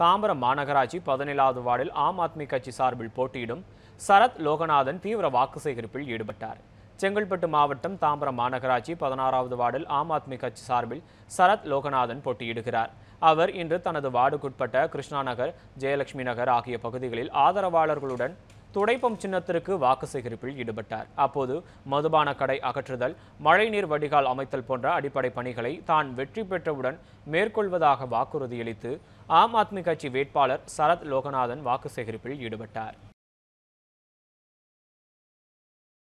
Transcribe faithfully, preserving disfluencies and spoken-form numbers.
தாம்பரம் மாநகராட்சி பதினேழாவது வார்டில் ஆம் ஆத்மி கட்சி சார்பில் போட்டியிடும் சரத் லோகநாதன் தீவிர வாக்கு சேகரிப்பில் ஈடுபட்டார். செங்கல்பட்டு மாவட்டம் தாம்பரம் மாநகராட்சி பதினாறாவது வார்டில் ஆம் ஆத்மி கட்சி சார்பில் சரத் லோகநாதன் போட்டியிடுகிறார். அவர் இன்று தனது வார்டுக்குட்பட்ட கிருஷ்ணா நகர், ஜெயலட்சுமி நகர் ஆகிய பகுதிகளில் ஆதரவாளர்களுடன் துடைப்பம் சின்னத்திற்கு வாக்கு சேகரிப்பில் ஈடுபட்டார். அப்போது மதுபான கடை அகற்றுதல், மழைநீர் வடிகால் அமைத்தல் போன்ற அடிப்படை பணிகளை தான் வெற்றி பெற்றவுடன் மேற்கொள்வதாக வாக்குறுதியளித்து ஆம் ஆத்மி கட்சி வேட்பாளர் சரத் லோகநாதன் வாக்கு சேகரிப்பில் ஈடுபட்டார்.